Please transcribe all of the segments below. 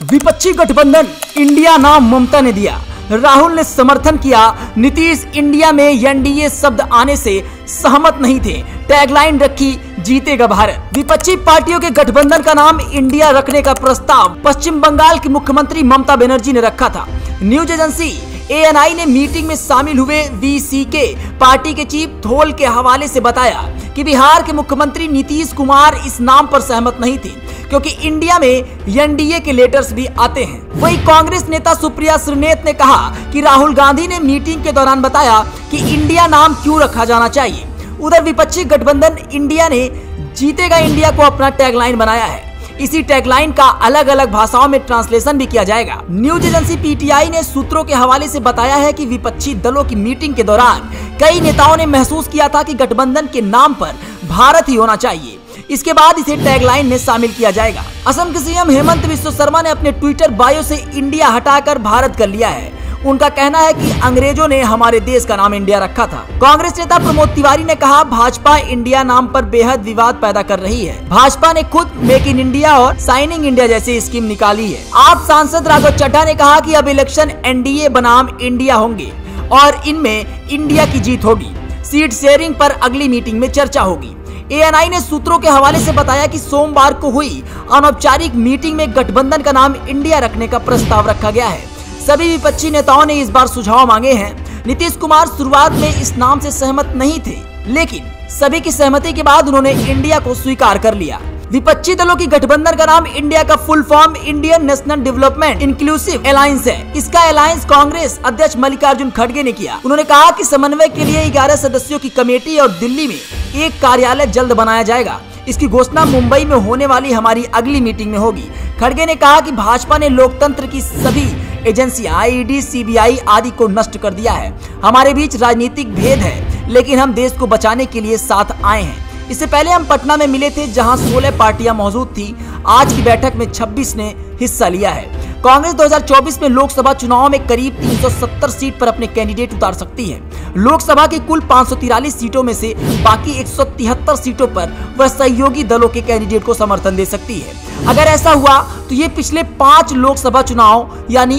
विपक्षी गठबंधन इंडिया नाम ममता ने दिया, राहुल ने समर्थन किया, नीतीश इंडिया में एनडीए शब्द आने से सहमत नहीं थे, टैगलाइन रखी जीतेगा भारत। विपक्षी पार्टियों के गठबंधन का नाम इंडिया रखने का प्रस्ताव पश्चिम बंगाल की मुख्यमंत्री ममता बनर्जी ने रखा था। न्यूज एजेंसी ANI ने मीटिंग में शामिल हुए VCK पार्टी के चीफ थोल के हवाले से बताया कि बिहार के मुख्यमंत्री नीतीश कुमार इस नाम पर सहमत नहीं थे क्योंकि इंडिया में एनडीए के लेटर्स भी आते हैं। वहीं कांग्रेस नेता सुप्रिया श्रीनेत ने कहा कि राहुल गांधी ने मीटिंग के दौरान बताया कि इंडिया नाम क्यों रखा जाना चाहिए। उधर विपक्षी गठबंधन इंडिया ने जीतेगा इंडिया को अपना टैगलाइन बनाया है। इसी टैगलाइन का अलग अलग भाषाओं में ट्रांसलेशन भी किया जाएगा। न्यूज एजेंसी PTI ने सूत्रों के हवाले से बताया है कि विपक्षी दलों की मीटिंग के दौरान कई नेताओं ने महसूस किया था कि गठबंधन के नाम पर भारत ही होना चाहिए, इसके बाद इसे टैगलाइन में शामिल किया जाएगा। असम के CM हेमंत बिस्वा शर्मा ने अपने ट्विटर बायो से इंडिया हटाकर भारत कर लिया है। उनका कहना है कि अंग्रेजों ने हमारे देश का नाम इंडिया रखा था। कांग्रेस नेता प्रमोद तिवारी ने कहा, भाजपा इंडिया नाम पर बेहद विवाद पैदा कर रही है। भाजपा ने खुद मेक इन इंडिया और साइनिंग इंडिया जैसी स्कीम निकाली है। आप सांसद राघव चड्ढा ने कहा कि अब इलेक्शन एनडीए बनाम इंडिया होंगे और इनमें इंडिया की जीत होगी। सीट शेयरिंग पर अगली मीटिंग में चर्चा होगी। ANI ने सूत्रों के हवाले से बताया कि सोमवार को हुई अनौपचारिक मीटिंग में गठबंधन का नाम इंडिया रखने का प्रस्ताव रखा गया है। सभी विपक्षी नेताओं ने इस बार सुझाव मांगे हैं। नीतीश कुमार शुरुआत में इस नाम से सहमत नहीं थे, लेकिन सभी की सहमति के बाद उन्होंने इंडिया को स्वीकार कर लिया। विपक्षी दलों की गठबंधन का नाम इंडिया का full form Indian National development inclusive alliance है। इसका अलायंस कांग्रेस अध्यक्ष मल्लिकार्जुन खड़गे ने किया। उन्होंने कहा कि समन्वय के लिए 11 सदस्यों की कमेटी और दिल्ली में एक कार्यालय जल्द बनाया जाएगा। इसकी घोषणा मुंबई में होने वाली हमारी अगली मीटिंग में होगी। खड़गे ने कहा कि भाजपा ने लोकतंत्र की सभी एजेंसियां ED, CBI आदि को नष्ट कर दिया है। हमारे बीच राजनीतिक भेद है, लेकिन हम देश को बचाने के लिए साथ आए हैं। इससे पहले हम पटना में मिले थे, जहां 16 पार्टियां मौजूद थी। आज की बैठक में 26 ने हिस्सा लिया है। कांग्रेस 2024 में लोकसभा चुनाव में करीब 370 सीट पर अपने कैंडिडेट उतार सकती है। लोकसभा की कुल 543 सीटों में से बाकी 173 सीटों पर वह सहयोगी दलों के कैंडिडेट को समर्थन दे सकती है। अगर ऐसा हुआ तो ये पिछले 5 लोकसभा चुनाव यानी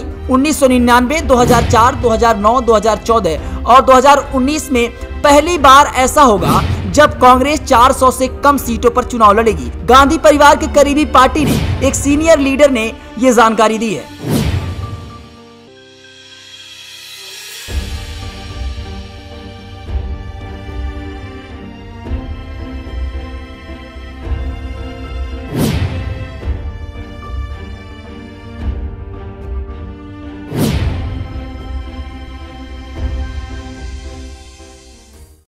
1999, 2004, 2009, 2014 और 2019 में पहली बार ऐसा होगा जब कांग्रेस 400 से कम सीटों पर चुनाव लड़ेगी। गांधी परिवार के करीबी पार्टी ने एक सीनियर लीडर ने ये जानकारी दी है।